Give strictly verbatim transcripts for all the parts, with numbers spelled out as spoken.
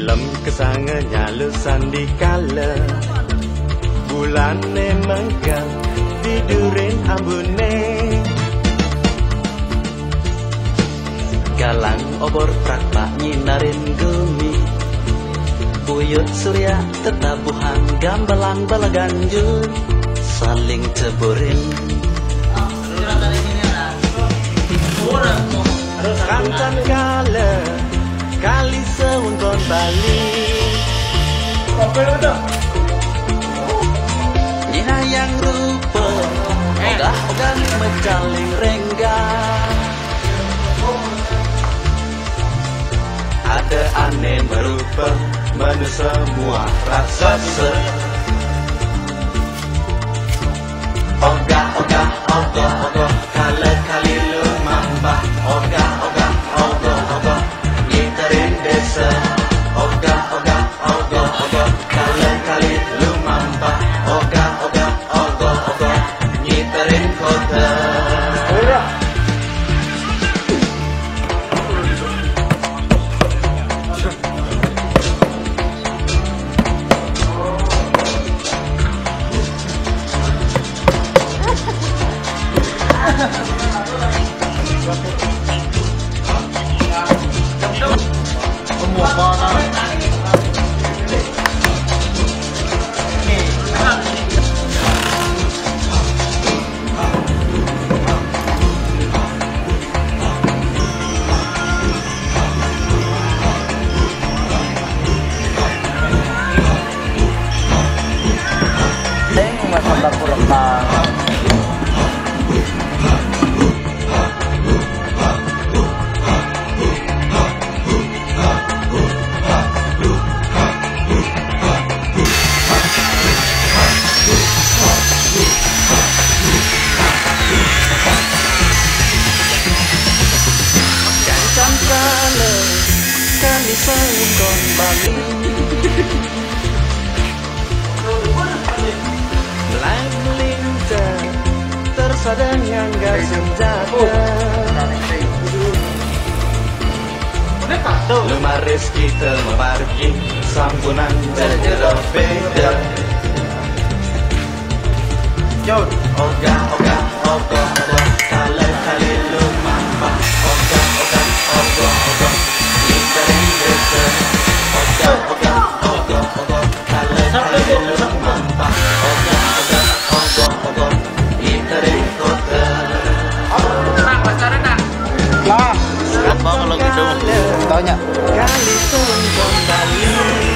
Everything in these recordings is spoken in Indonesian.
Lem kesangenya lusan dikala bulane mengkang tidurin ambune galang obor prakpak nyinarin gumi buyut surya tetabuhan gambalang balaganjur saling ceburin kantan kala kali sewengkon Bali Nina yang rupa ogah-ogah mecaling renggang ada aneh merupa menu semua raksasa ogah-ogah ogah-ogah kala kali lumambah ogah-ogah ogah-ogah ngiterin desa ogah-ogah ogah-ogah kala kali lumambah ogah-ogah ogah-ogah ngiterin kota sewengkon Bali Melayu melintas tersadang nganggar senjata Lumaris kita memargi sampunan jajara beda Ogah, ogah, ogah, ogah Kala kali lumambah Ogah, ogah, ogah, ogah Ngiterin desa Ogah, ogah, ogah, ogah Kala kali lumambah Ogah, ogah, ogah, ogah Ngiterin kota Nak, pacaran nak? Lah, apa kalau gitu? Tanya Kali sewengkon Bali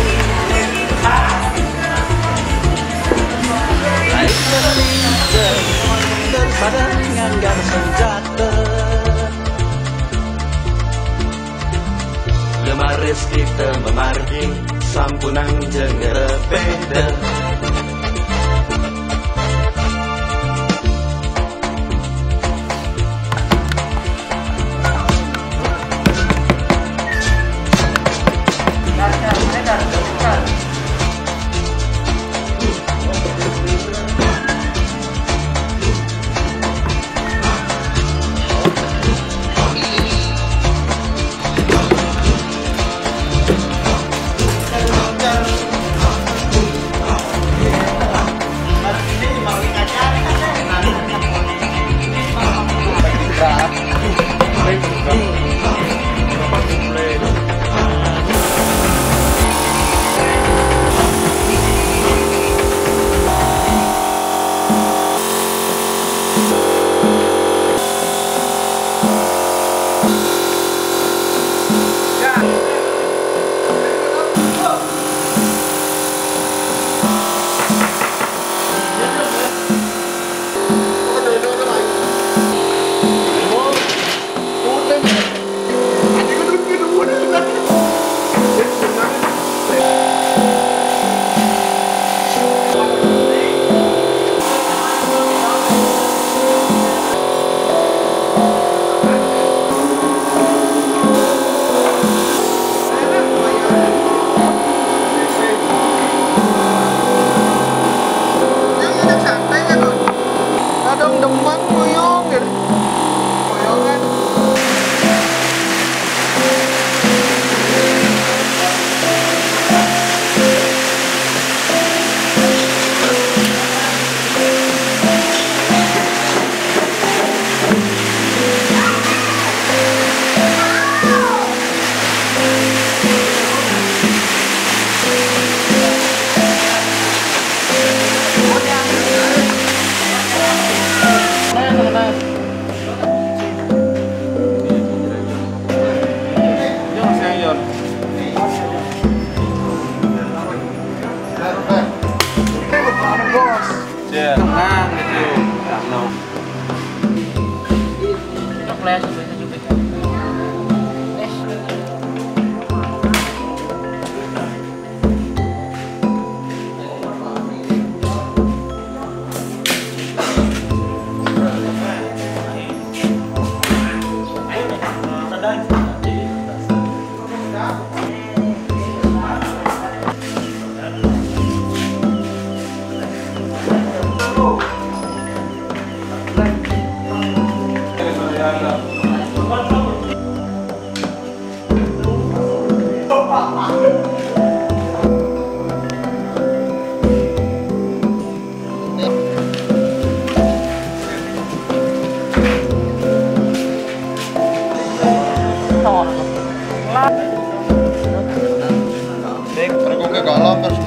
Lain melintas tersadang nganggar senjata Lemaris kita memargi sampunan jenggara beda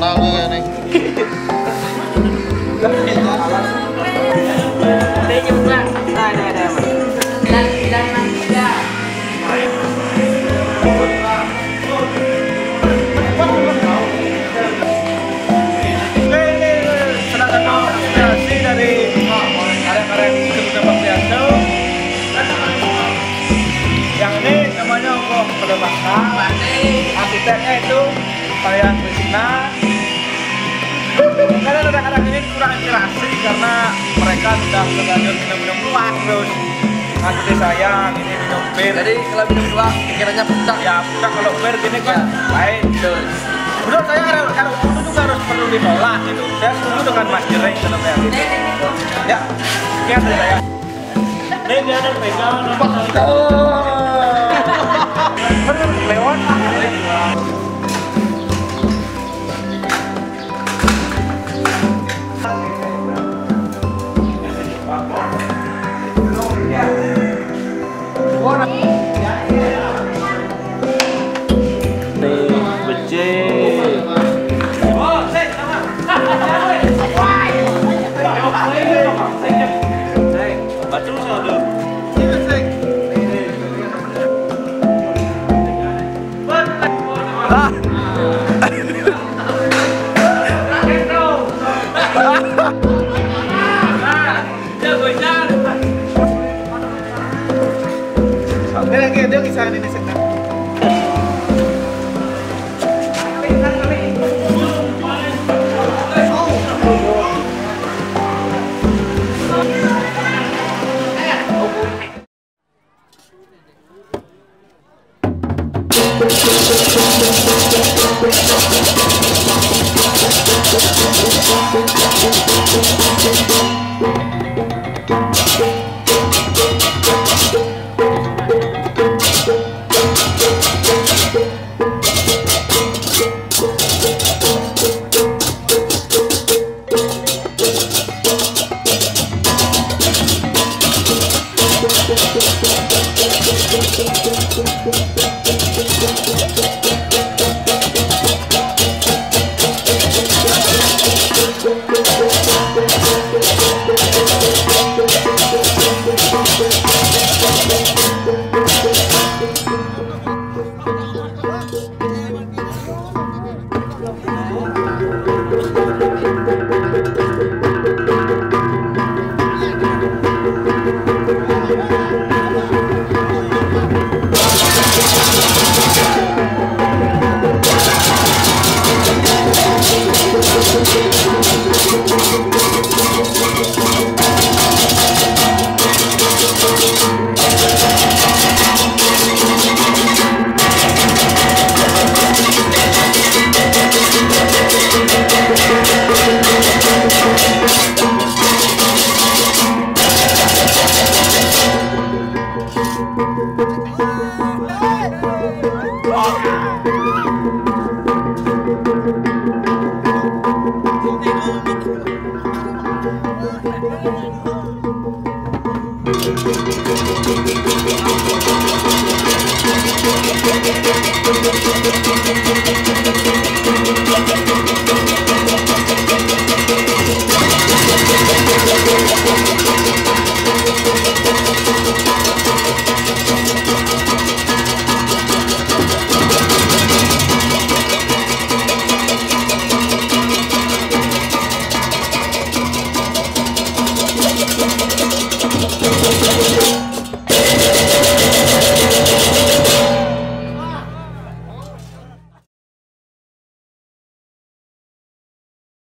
Kenal gue nih. Ada juga. Nah, ada ada. Dan dan ya. Yang ini namanya Ongkoh Pedebaka. Arsiteknya itu Kalian Krisna. Karena anak-anak ini kurang inspirasi karena mereka sudah terlanjur minum-minum luwak terus ngikuti saya ini minum bir. Jadi kalau minum luwak pikirannya putar. Ya putar, kalau bir gini kan lain. Menurut saya kalau kalau itu juga harus perlu ditolak gitu. Saya setuju dengan Mas Jering sebenarnya. Ya, sekian dari saya. Ini dia ada pegang lewat. Dia lagi dia kisah ini sektor. We'll be right back.